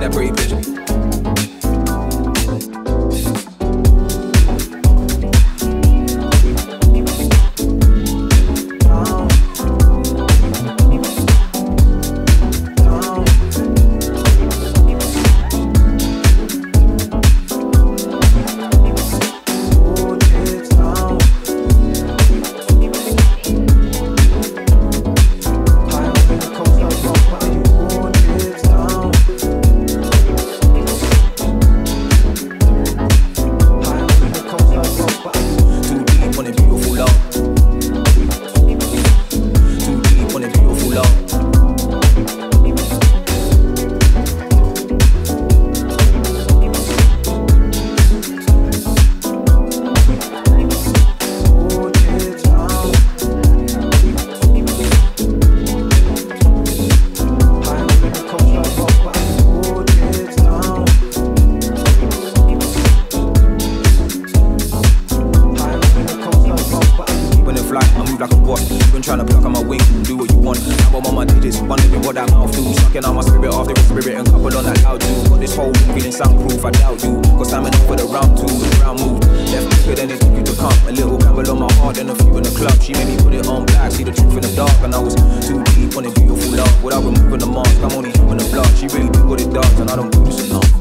that pretty bitch. Like a boss, been trying to pluck on my wings, do what you want. Now I'm on my digits, wondering what that mouth do. Sucking out my spirit after the spirit and couple on that loud too. Got this whole feeling soundproof, I doubt you. Got stamina for the round two, the round move. Left quicker than it took you to come. A little gamble on my heart and a few in the club. She made me put it on black, see the truth in the dark. And I was too deep on a beautiful love. Without removing the mask, I'm only human the blood. She really do what it does, and I don't do this enough.